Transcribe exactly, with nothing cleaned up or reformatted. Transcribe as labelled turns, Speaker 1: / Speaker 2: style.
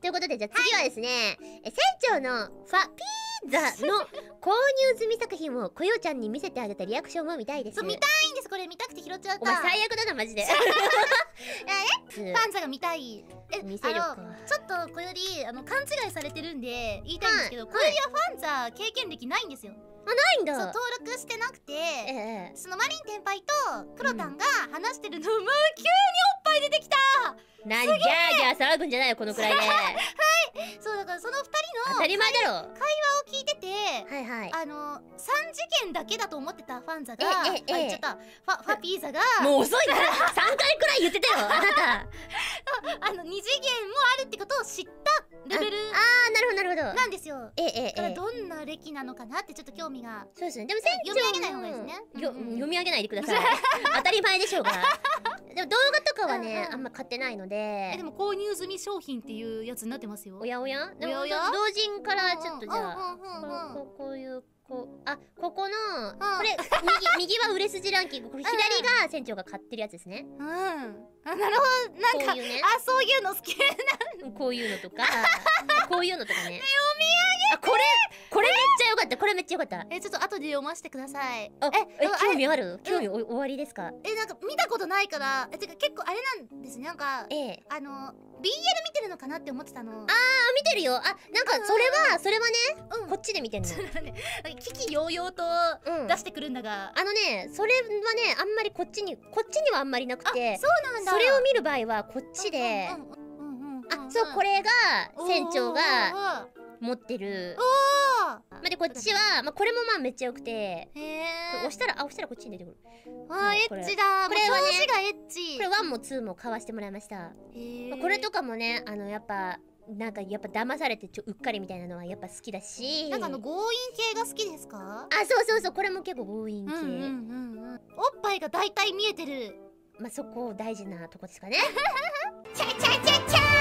Speaker 1: ということで、じゃあ次はですね、え船長のファピーザの購入済み作品をこよちゃんに見せてあげたリアクションも見たいです。
Speaker 2: そう見たいんです。これ見たくて拾っちゃった。
Speaker 1: お前最悪だなマジで。
Speaker 2: えファンザが見たい。え
Speaker 1: 見せるか。
Speaker 2: ちょっとこよりあの勘違いされてるんで言いたいんですけど、こよりはファンザ経験歴ないんですよ。
Speaker 1: あ、ないんだ。
Speaker 2: そう登録してなくて、
Speaker 1: ええ、
Speaker 2: そのマリン先輩とクロタンが話してるのを、もう急におっぱい出てきた。
Speaker 1: なんギャーギャー騒ぐんじゃないよこのくらいで。
Speaker 2: そうだからそのふたりの
Speaker 1: 当たり前だろ。
Speaker 2: 会話を聞いてて、
Speaker 1: はいはい。
Speaker 2: あのさんじけんだけだと思ってたファンザが、
Speaker 1: ええええ、
Speaker 2: あ言っちゃったファファピーザが
Speaker 1: もう遅いな。さんかいくらい言ってたよあなた。
Speaker 2: あのに次元もあるってことを知ったレベル
Speaker 1: ああ、なるほどなるほど。
Speaker 2: なんですよ。
Speaker 1: ええええ、
Speaker 2: だからどんな歴なのかなってちょっと興味が。
Speaker 1: そうですね。でも船長
Speaker 2: 読み上げない方がいいですね。
Speaker 1: よ読み上げないでください。当たり前でしょうが。でも動画とかはね、あんま買ってないので。
Speaker 2: えでも購入済み商品っていうやつになってますよ。
Speaker 1: おやおや。でも
Speaker 2: おやおや
Speaker 1: 同人からちょっとじゃあ
Speaker 2: うん
Speaker 1: ここういうこうあここの
Speaker 2: ん
Speaker 1: これ右右は売れ筋ランキング、これ左が船長が買ってるやつですね。
Speaker 2: うん。あなるほど。なんか
Speaker 1: こういうね、
Speaker 2: あそういうの好きな。
Speaker 1: こういうのとかこういうのとかね。読み上げて。あこれこれめっちゃ良かった。これめっちゃ良かった。
Speaker 2: えちょっと後で読ませてください。
Speaker 1: あ
Speaker 2: え
Speaker 1: え興味ある？興味お終わりですか？
Speaker 2: えなんか見たことないからえてか結構あれなんですね。なんか
Speaker 1: ええ、
Speaker 2: あの ビーエル 見てるのかなって思ってたの。
Speaker 1: あ見てるよ。あなんかそれはそれはね、
Speaker 2: うん
Speaker 1: こっちで見てんの。
Speaker 2: 危機揚々と
Speaker 1: うん
Speaker 2: 出してくるんだが、
Speaker 1: あのね、それはね、あんまりこっちに、こっちにはあんまりなくて、
Speaker 2: そうなんだ。
Speaker 1: それを見る場合はこっちで、
Speaker 2: うんうんうんうん
Speaker 1: あ、そう、これが船長が
Speaker 2: が
Speaker 1: 持ってる。
Speaker 2: お
Speaker 1: まあ、で、こっちは、まあ、これもまあめっちゃ良くて、
Speaker 2: へえ
Speaker 1: 押したら、あ、押したらこっちに出てくる。
Speaker 2: わあエッチだ。
Speaker 1: これはね
Speaker 2: 表紙がエッチ。
Speaker 1: これワンもツーも買わしてもらいました。
Speaker 2: へえ
Speaker 1: これとかもね、あの、やっぱ、なんかやっぱ騙されてちょうっかりみたいなのはやっぱ好きだし、
Speaker 2: なんかあの強引系が好きですか？
Speaker 1: あ、そうそうそう、これも結構強引系。
Speaker 2: うんうんうんうん。おっぱいがだいたい見えてる。
Speaker 1: まあそこ大事なとこですかね。
Speaker 2: チャチャチャチャ